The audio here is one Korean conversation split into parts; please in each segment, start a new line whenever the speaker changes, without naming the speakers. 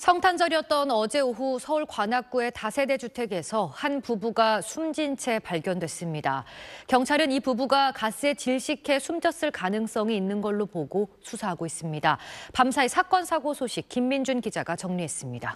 성탄절이었던 어제 오후 서울 관악구의 다세대 주택에서 한 부부가 숨진 채 발견됐습니다. 경찰은 이 부부가 가스에 질식해 숨졌을 가능성이 있는 걸로 보고 수사하고 있습니다. 밤사이 사건 사고 소식 김민준 기자가 정리했습니다.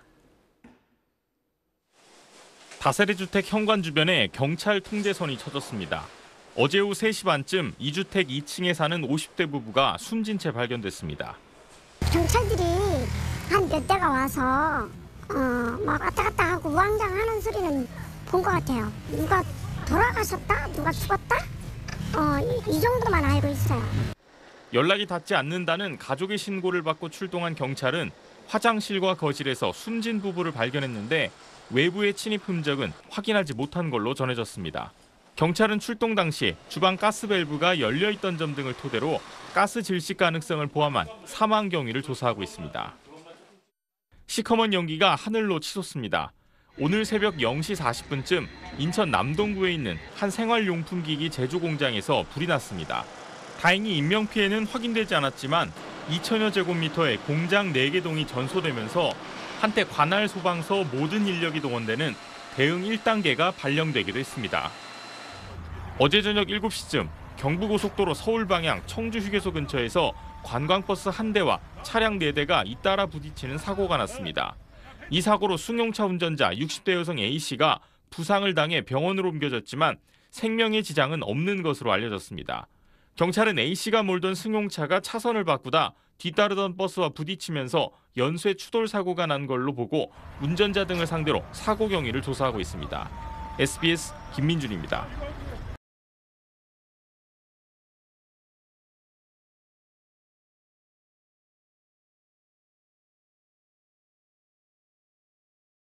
다세대 주택 현관 주변에 경찰 통제선이 쳐졌습니다. 어제 오후 3시 반쯤 이 주택 2층에 사는 50대 부부가 숨진 채 발견됐습니다.
경찰들이 한 몇 대가 와서 막 왔다 갔다 하고 우왕좌왕하는 소리는 본 것 같아요. 누가 돌아가셨다? 누가 죽었다? 이 정도만 알고 있어요.
연락이 닿지 않는다는 가족의 신고를 받고 출동한 경찰은 화장실과 거실에서 숨진 부부를 발견했는데 외부의 침입 흔적은 확인하지 못한 걸로 전해졌습니다. 경찰은 출동 당시 주방 가스 밸브가 열려 있던 점 등을 토대로 가스 질식 가능성을 포함한 사망 경위를 조사하고 있습니다. 시커먼 연기가 하늘로 치솟습니다. 오늘 새벽 0시 40분쯤 인천 남동구에 있는 한 생활용품 기기 제조 공장에서 불이 났습니다. 다행히 인명피해는 확인되지 않았지만 2천여 제곱미터의 공장 4개 동이 전소되면서 한때 관할 소방서 모든 인력이 동원되는 대응 1단계가 발령되기도 했습니다. 어제 저녁 7시쯤 경부고속도로 서울 방향 청주 휴게소 근처에서 관광버스 한 대와 차량 4대가 잇따라 부딪히는 사고가 났습니다. 이 사고로 승용차 운전자 60대 여성 A씨가 부상을 당해 병원으로 옮겨졌지만 생명의 지장은 없는 것으로 알려졌습니다. 경찰은 A씨가 몰던 승용차가 차선을 바꾸다 뒤따르던 버스와 부딪히면서 연쇄 추돌 사고가 난 걸로 보고 운전자 등을 상대로 사고 경위를 조사하고 있습니다. SBS 김민준입니다.